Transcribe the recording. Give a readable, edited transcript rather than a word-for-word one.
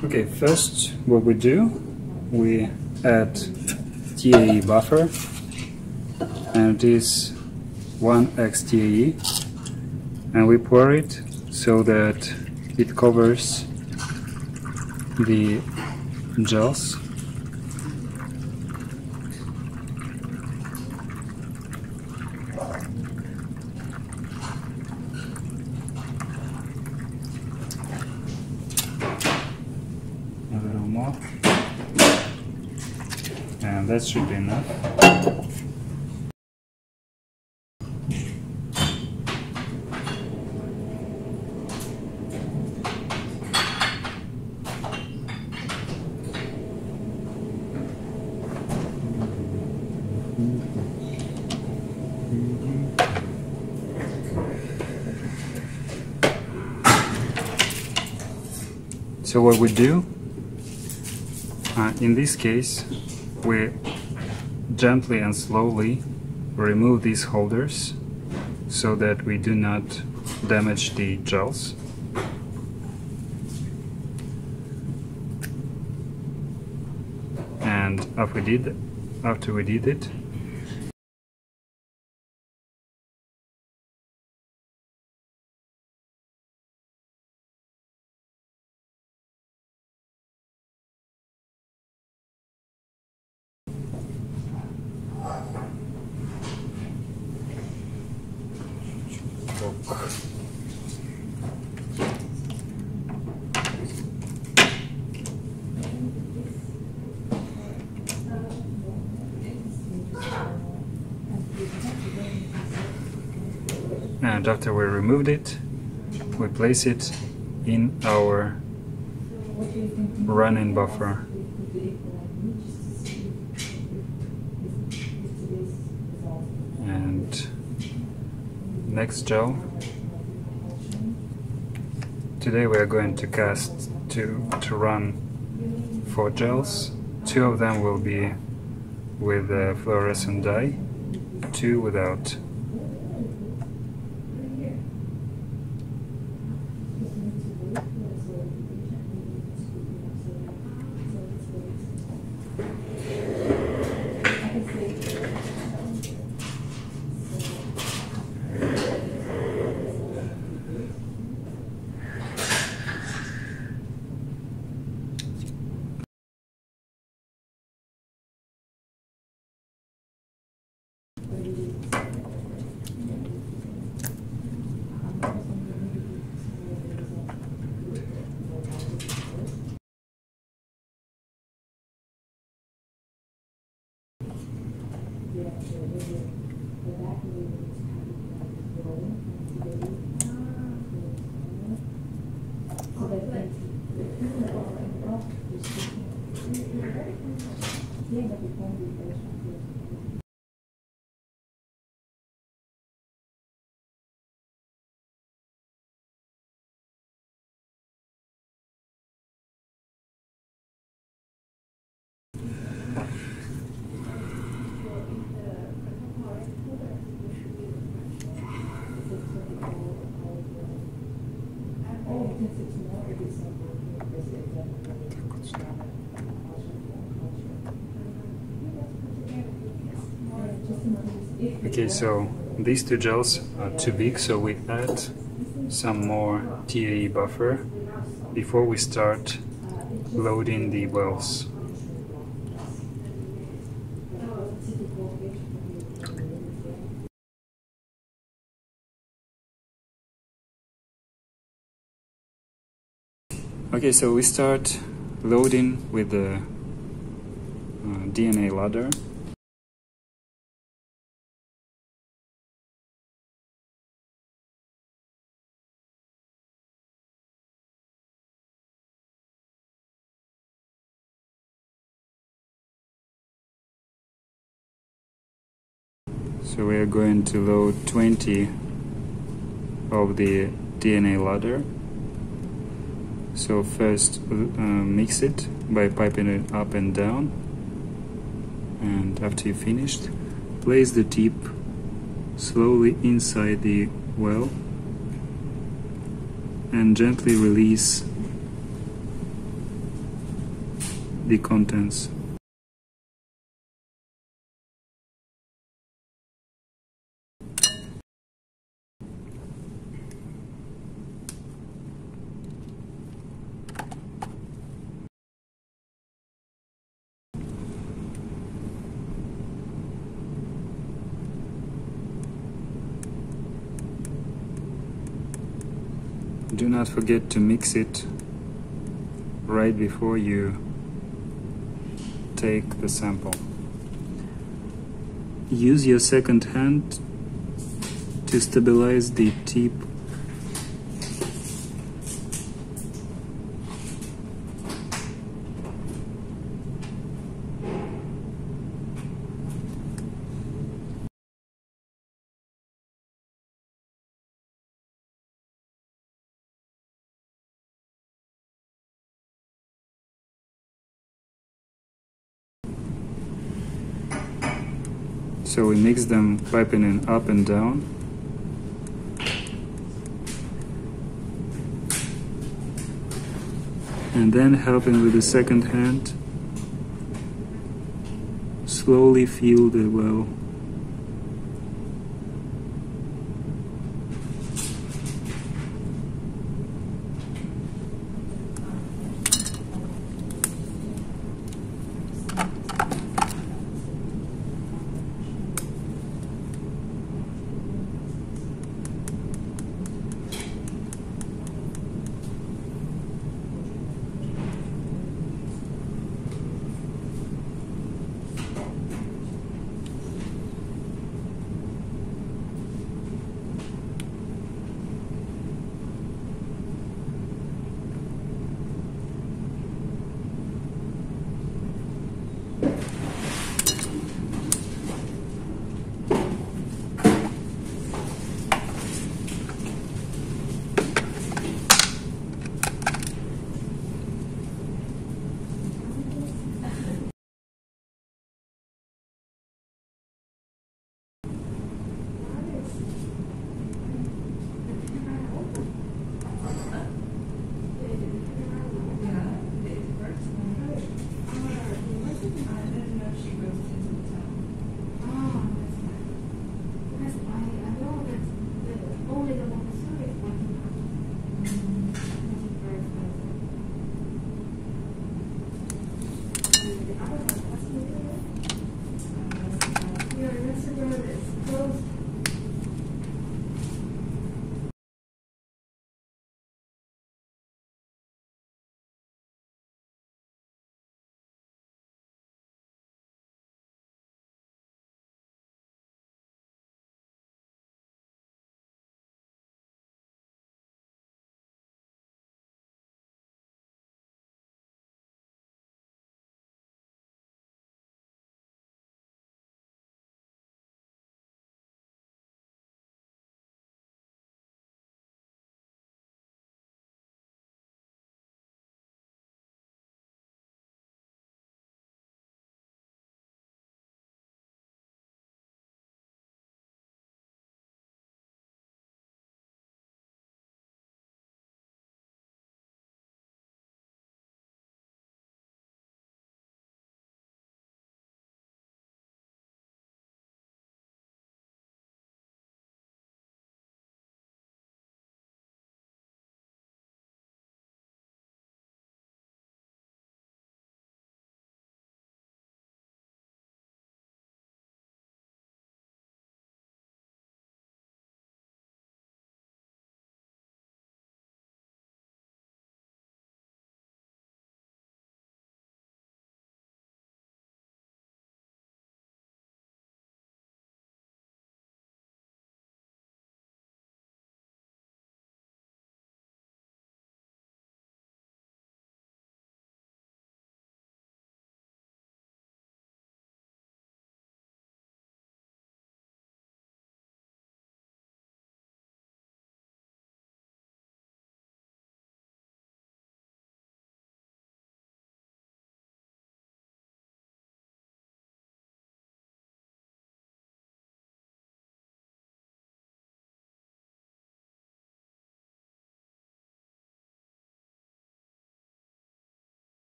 Okay, first what we do, we add TAE buffer, and it is 1x TAE, and we pour it so that it covers the gels. A little more, and that should be enough. So what we do, in this case, we gently and slowly remove these holders so that we do not damage the gels. And after we did it, and after we removed it, we place it in our run-in buffer. And next gel. Today we are going to cast to run 4 gels. 2 of them will be with fluorescent dye, 2 without. Okay, so these 2 gels are too big, so we add some more TAE buffer before we start loading the wells. Okay, so we start loading with the DNA ladder. So we are going to load 20 of the DNA ladder. So first mix it by piping it up and down, and after you finished, place the tip slowly inside the well and gently release the contents. Do not forget to mix it right before you take the sample. Use your second hand to stabilize the tip . So we mix them, piping in up and down. And then helping with the second hand, slowly fill the well.